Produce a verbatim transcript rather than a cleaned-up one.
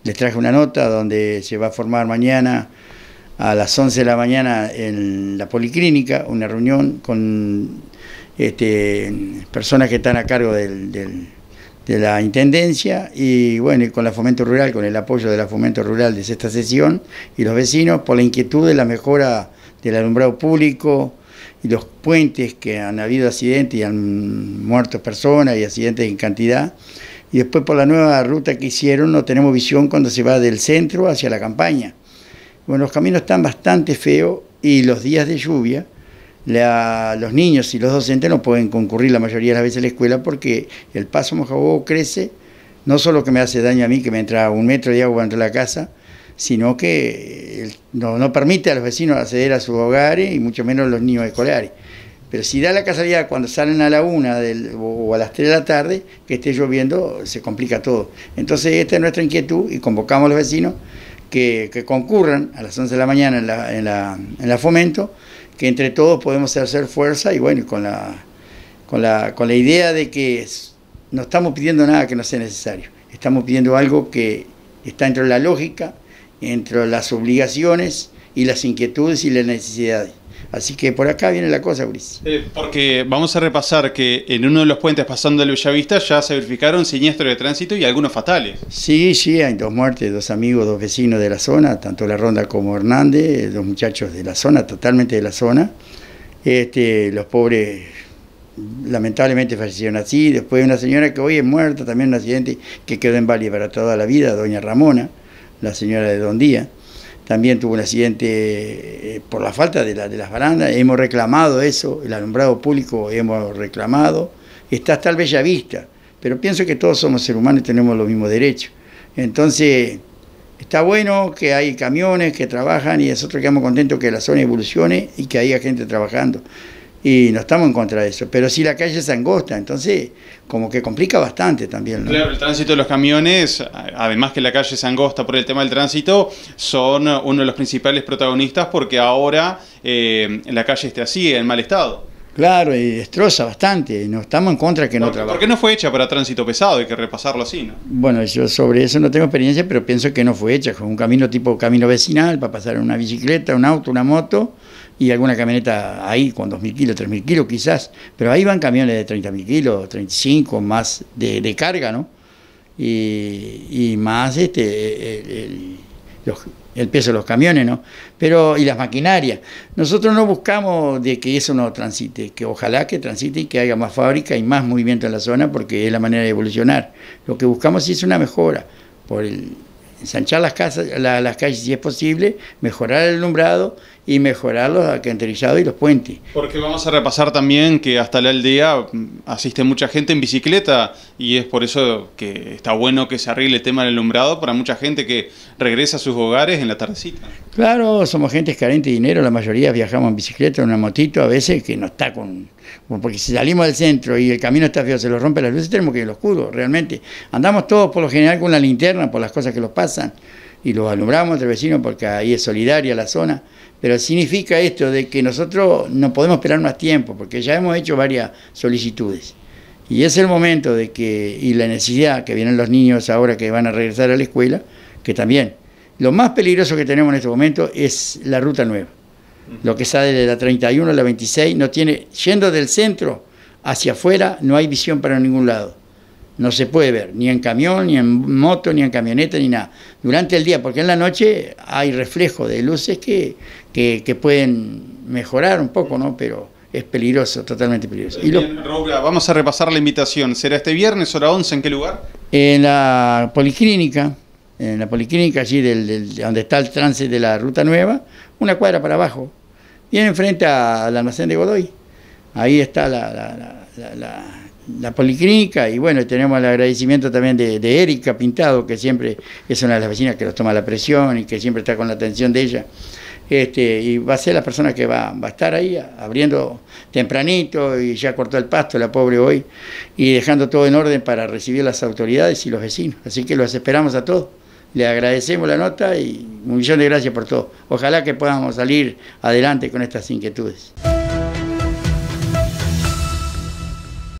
Les traje una nota donde se va a formar mañana a las once de la mañana en la Policlínica, una reunión con este, personas que están a cargo del, del, de la Intendencia y bueno, y con la Fomento Rural, con el apoyo de la Fomento Rural de esta sesión y los vecinos por la inquietud de la mejora del alumbrado público y los puentes que han habido accidentes y han muerto personas y accidentes en cantidad. Y después por la nueva ruta que hicieron no tenemos visión cuando se va del centro hacia la campaña. Bueno, los caminos están bastante feos y los días de lluvia, la, los niños y los docentes no pueden concurrir la mayoría de las veces a la escuela porque el paso mojado crece, no solo que me hace daño a mí, que me entra un metro de agua entre la casa, sino que no, no permite a los vecinos acceder a sus hogares y mucho menos a los niños escolares. Pero si da la casualidad cuando salen a la una del, o a las tres de la tarde, que esté lloviendo, se complica todo. Entonces esta es nuestra inquietud y convocamos a los vecinos que, que concurran a las once de la mañana en la, en la, en la Fomento, que entre todos podemos hacer fuerza y bueno, con la, con la, con la idea de que no estamos pidiendo nada que no sea necesario. Estamos pidiendo algo que está entre la lógica, entre las obligaciones y las inquietudes y las necesidades. Así que por acá viene la cosa, Ulises. Eh, porque vamos a repasar que en uno de los puentes pasando el Bellavista ya se verificaron siniestros de tránsito y algunos fatales. Sí, sí, hay dos muertes, dos amigos, dos vecinos de la zona, tanto La Ronda como Hernández, dos muchachos de la zona, totalmente de la zona. Este, los pobres lamentablemente fallecieron así. Después una señora que hoy es muerta, también un accidente que quedó en Valle para toda la vida, doña Ramona, la señora de Don Día. También tuvo un accidente por la falta de, la, de las barandas, hemos reclamado eso, el alumbrado público hemos reclamado, está hasta el Bellavista, pero pienso que todos somos seres humanos y tenemos los mismos derechos. Entonces, está bueno que hay camiones que trabajan y nosotros quedamos contentos que la zona evolucione y que haya gente trabajando. Y no estamos en contra de eso, pero sí la calle es angosta, entonces como que complica bastante también, ¿no? Claro, el tránsito de los camiones, además que la calle es angosta por el tema del tránsito, son uno de los principales protagonistas porque ahora eh, la calle está así, en mal estado. Claro, y destroza bastante, no estamos en contra de que no trabaje. ¿Por qué no fue hecha para tránsito pesado? Hay que repasarlo así, ¿no? Bueno, yo sobre eso no tengo experiencia, pero pienso que no fue hecha, con un camino tipo camino vecinal, para pasar una bicicleta, un auto, una moto, y alguna camioneta ahí con dos mil kilos, tres mil kilos quizás, pero ahí van camiones de treinta mil kilos, treinta y cinco, más de, de carga, ¿no? Y, y más este el, el, los, el peso de los camiones, ¿no? Pero, y las maquinarias. Nosotros no buscamos de que eso no transite, que ojalá que transite y que haya más fábrica y más movimiento en la zona, porque es la manera de evolucionar. Lo que buscamos es una mejora, por el ensanchar las, casas, la, las calles si es posible, mejorar el alumbrado y mejorar los alcantarillados y los puentes. Porque vamos a repasar también que hasta la aldea asiste mucha gente en bicicleta y es por eso que está bueno que se arregle el tema del alumbrado para mucha gente que regresa a sus hogares en la tardecita. Claro, somos gente carente de dinero, la mayoría viajamos en bicicleta, en una motito, a veces que no está con... Porque si salimos del centro y el camino está feo, se nos rompe las luces, tenemos que ir al oscuro, realmente. Andamos todos por lo general con la linterna por las cosas que nos pasan y los alumbramos entre vecinos porque ahí es solidaria la zona. Pero significa esto de que nosotros no podemos esperar más tiempo porque ya hemos hecho varias solicitudes. Y es el momento de que, y la necesidad que vienen los niños ahora que van a regresar a la escuela, que también, lo más peligroso que tenemos en este momento es la ruta nueva. Lo que sale de la treinta y uno a la veintiséis, no tiene, yendo del centro hacia afuera, no hay visión para ningún lado. No se puede ver, ni en camión, ni en moto, ni en camioneta, ni nada. Durante el día, porque en la noche hay reflejo de luces que, que, que pueden mejorar un poco, ¿no? Pero es peligroso, totalmente peligroso. Bien, y lo, Raúl, vamos a repasar la invitación. ¿Será este viernes, hora once, en qué lugar? En la Policlínica, en la Policlínica allí del, del, donde está el trance de la ruta nueva, una cuadra para abajo, bien enfrente al almacén de Godoy. Ahí está la... la, la, la, la la Policlínica y bueno, tenemos el agradecimiento también de, de Erika Pintado, que siempre es una de las vecinas que nos toma la presión y que siempre está con la atención de ella. Este, y va a ser la persona que va, va a estar ahí abriendo tempranito y ya cortó el pasto, la pobre hoy, y dejando todo en orden para recibir las autoridades y los vecinos. Así que los esperamos a todos. Le agradecemos la nota y un millón de gracias por todo. Ojalá que podamos salir adelante con estas inquietudes.